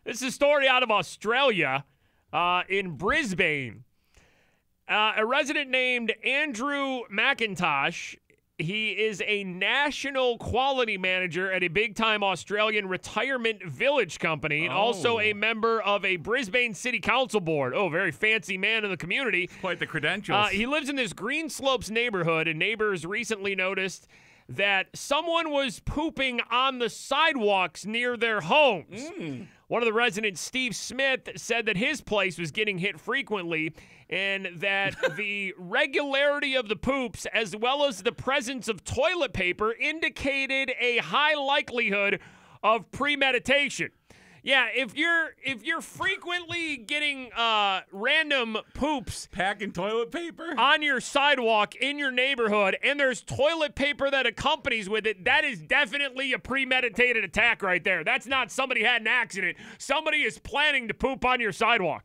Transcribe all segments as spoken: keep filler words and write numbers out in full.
This is a story out of Australia uh, in Brisbane. Uh, a resident named Andrew McIntosh, he is a national quality manager at a big-time Australian retirement village company and Oh. also a member of a Brisbane City Council board. Oh, very fancy man in the community. Quite the credentials. Uh, he lives in this Green Slopes neighborhood, and neighbors recently noticed that someone was pooping on the sidewalks near their homes. Mm. One of the residents, Steve Smith, said that his place was getting hit frequently and that the regularity of the poops as well as the presence of toilet paper indicated a high likelihood of premeditation. Yeah, if you're if you're frequently getting uh, random poops Packing toilet paper? on your sidewalk in your neighborhood and there's toilet paper that accompanies with it, that is definitely a premeditated attack right there. That's not somebody had an accident. Somebody is planning to poop on your sidewalk.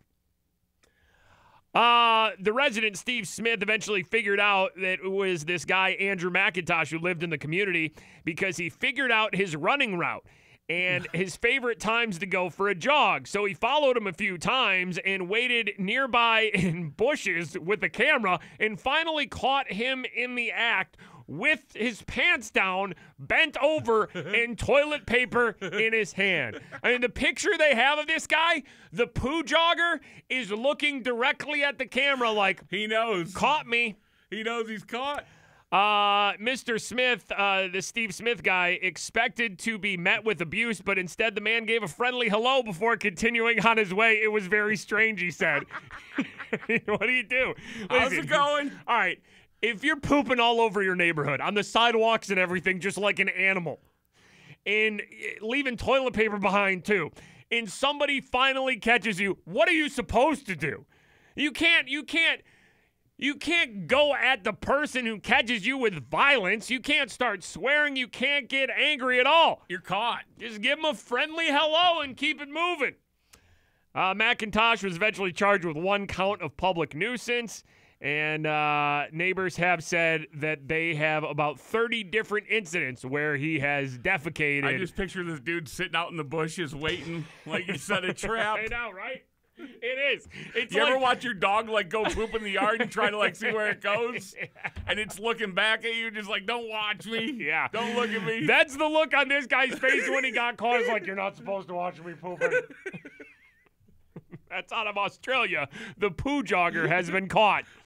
Uh, the resident, Steve Smith, eventually figured out that it was this guy, Andrew McIntosh, who lived in the community because he figured out his running route and his favorite times to go for a jog. So he followed him a few times and waited nearby in bushes with the camera and finally caught him in the act with his pants down, bent over, and toilet paper in his hand. I mean, the picture they have of this guy, the poo jogger, is looking directly at the camera like, He knows. caught me. He knows he's caught. Uh, Mister Smith, uh, the Steve Smith guy, expected to be met with abuse, but instead the man gave a friendly hello before continuing on his way. It was very strange, he said. What do you do? How's Listen, it going? All right, if you're pooping all over your neighborhood, on the sidewalks and everything, just like an animal, and leaving toilet paper behind too, and somebody finally catches you, what are you supposed to do? You can't, you can't, You can't go at the person who catches you with violence. You can't start swearing. You can't get angry at all. You're caught. Just give him a friendly hello and keep it moving. Uh, McIntosh was eventually charged with one count of public nuisance, and uh, neighbors have said that they have about thirty different incidents where he has defecated. I just picture this dude sitting out in the bushes waiting like he set a trap. I know, right? It is. It's You like, ever watch your dog like go poop in the yard and try to like see where it goes? And it's looking back at you just like, don't watch me. Yeah. Don't look at me. That's the look on this guy's face when he got caught. It's like, you're not supposed to watch me pooping. That's out of Australia. The poo jogger has been caught.